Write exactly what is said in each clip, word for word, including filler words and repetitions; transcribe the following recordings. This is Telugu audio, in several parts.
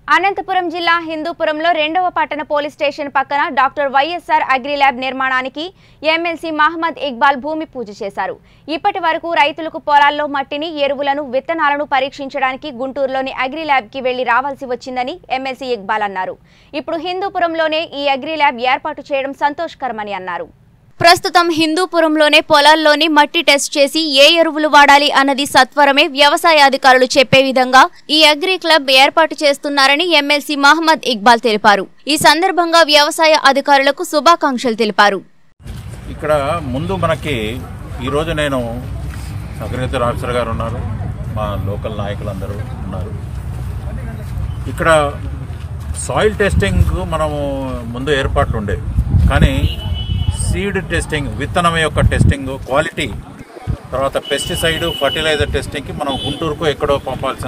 అనంతపురం జిల్లా హిందూపురంలో రెండవ పట్టణ పోలీస్ స్టేషన్ పక్కన డాక్టర్ వైఎస్ఆర్ అగ్రి ల్యాబ్ నిర్మాణానికి ఎమ్మెల్సీ మహమ్మద్ ఇక్బాల్ భూమి పూజ చేశారు. ఇప్పటి వరకు రైతులకు పొలాల్లో మట్టిని, ఎరువులను, విత్తనాలను పరీక్షించడానికి గుంటూరులోని అగ్రి ల్యాబ్ కి వెళ్లి రావాల్సి వచ్చిందని ఎమ్మెల్సీ ఇక్బాల్ అన్నారు. ఇప్పుడు హిందూపురంలోనే ఈ అగ్రి ల్యాబ్ ఏర్పాటు చేయడం సంతోషకరమని అన్నారు. ప్రస్తుతం హిందూపురంలోనే పొలాల్లోని మట్టి టెస్ట్ చేసి ఏ ఎరువులు వాడాలి అన్నది సత్వరమే వ్యవసాయ అధికారులు చెప్పే విధంగా ఈ అగ్రి క్లబ్ ఏర్పాటు చేస్తున్నారని ఎమ్మెల్సీ మహమ్మద్ ఇక్బాల్ తెలిపారు. ఈ సందర్భంగా వ్యవసాయ అధికారులకు శుభాకాంక్షలు తెలిపారు. ఇక్కడ ముందు మనకి ఈరోజు నేను అగ్రికల్చర్ ఆఫీసర్ గారు ఉన్నారు, మా లోకల్ నాయకులందరూ ఉన్నారు. ఇక్కడ సాయిల్ టెస్టింగ్ మనము ముందు ఏర్పాట్లు ఉండేవి, కానీ సీడ్ టెస్టింగ్, విత్తనం యొక్క టెస్టింగ్, క్వాలిటీ, తర్వాత పెస్టిసైడ్, ఫర్టిలైజర్ టెస్టింగ్కి మనం గుంటూరుకు ఎక్కడో పంపాల్సిన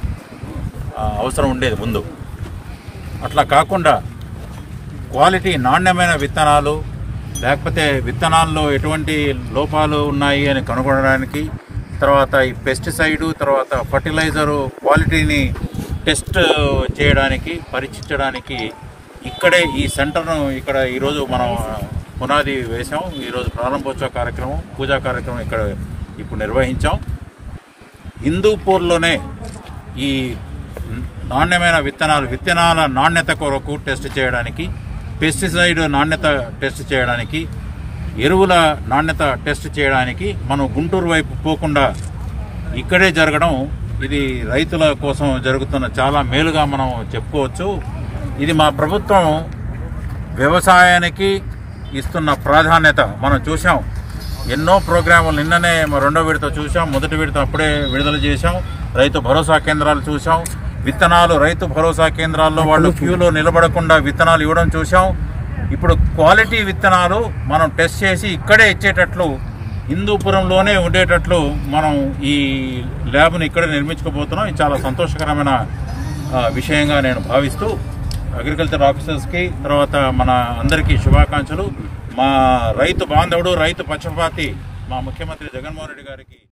అవసరం ఉండేది ముందు. అట్లా కాకుండా క్వాలిటీ, నాణ్యమైన విత్తనాలు, లేకపోతే విత్తనాల్లో ఎటువంటి లోపాలు ఉన్నాయి అని కనుగొనడానికి, తర్వాత ఈ పెస్టిసైడు, తర్వాత ఫర్టిలైజరు క్వాలిటీని టెస్ట్ చేయడానికి, పరీక్షించడానికి ఇక్కడే ఈ సెంటర్ను ఇక్కడ ఈరోజు మనం పునాది వేసాం. ఈరోజు ప్రారంభోత్సవ కార్యక్రమం, పూజా కార్యక్రమం ఇక్కడ ఇప్పుడు నిర్వహించాం. హిందూపూర్లోనే ఈ నాణ్యమైన విత్తనాలు, విత్తనాల నాణ్యత కొరకు టెస్ట్ చేయడానికి, పెస్టిసైడ్ నాణ్యత టెస్ట్ చేయడానికి, ఎరువుల నాణ్యత టెస్ట్ చేయడానికి మనం గుంటూరు వైపు పోకుండా ఇక్కడే జరగడం ఇది రైతుల కోసం జరుగుతున్న చాలా మేలుగా మనం చెప్పుకోవచ్చు. ఇది మా ప్రభుత్వం వ్యవసాయానికి ఇస్తున్న ప్రాధాన్యత మనం చూసాం. ఎన్నో ప్రోగ్రాములు నిన్ననే రెండో విడత చూసాం, మొదటి విడత అప్పుడే విడుదల చేశాం. రైతు భరోసా కేంద్రాలు చూసాం, విత్తనాలు రైతు భరోసా కేంద్రాల్లో వాళ్ళు క్యూలో నిలబడకుండా విత్తనాలు ఇవ్వడం చూసాం. ఇప్పుడు క్వాలిటీ విత్తనాలు మనం టెస్ట్ చేసి ఇక్కడే ఇచ్చేటట్లు, హిందూపురంలోనే ఉండేటట్లు మనం ఈ ల్యాబ్ను ఇక్కడే నిర్మించుకోబోతున్నాం. ఇది చాలా సంతోషకరమైన విషయంగా నేను భావిస్తూ అగ్రికల్చర్ ఆఫీసర్స్కి, తర్వాత మన అందరికీ శుభాకాంక్షలు. మా రైతు బాంధవుడు, రైతు పక్షపాతి మా ముఖ్యమంత్రి జగన్మోహన్ రెడ్డి గారికి